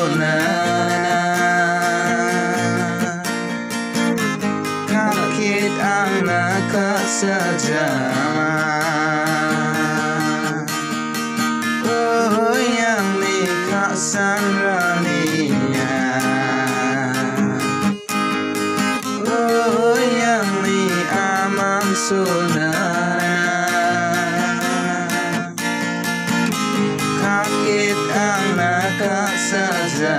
sona kakit ang nakasadya. Oh, yang ni kasan ranina. Oh, yang ni aman sona kakit ang nakasadya.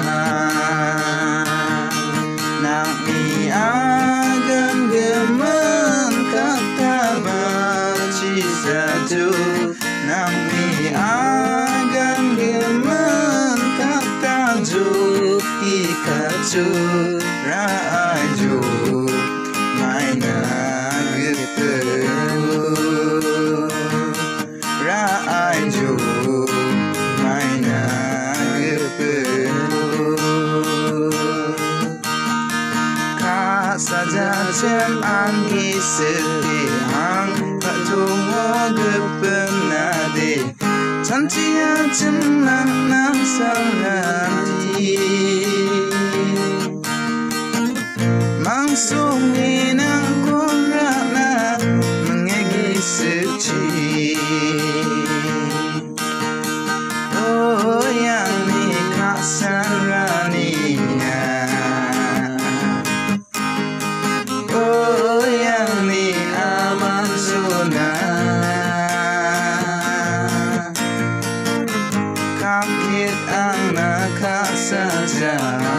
Nang iagan gemen katabat cisadu. Nang iagan gemen katajuk ikaju raaju maina geperu raaju maina geperu ka saja cem anggi setihang tak tunggu gepenade cantia cenang nang sanganti mangsung inang kurana mengegi suci. Oh, yang ni kasan ranina. Oh, yang ni aman sona kakit ang nakasadya.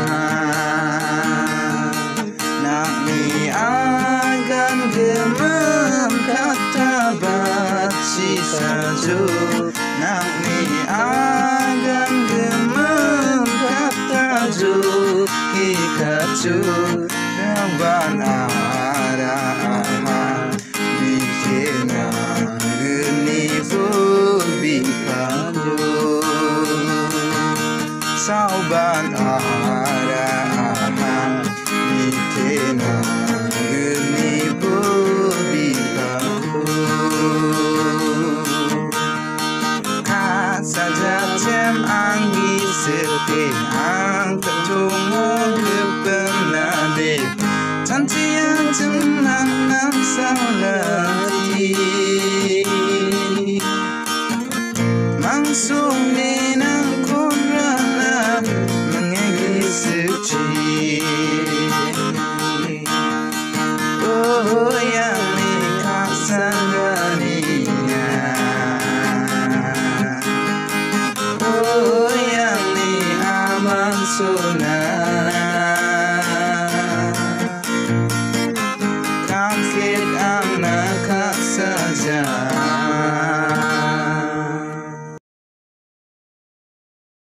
Nang iagan gemen katabat sisaju. Nang iagan gemen katajuk ikaju raban arahan bikena geni bubikadu sauban arahan bikena geni bubikadu ka saja cem anggi setihang ketunggu gepenade cantia cenang nang salati mangsung ninang kurana mengegi suci. Oh, yang ni kasan ranina. Oh, yang ni aman sona kakit ang nakasadya.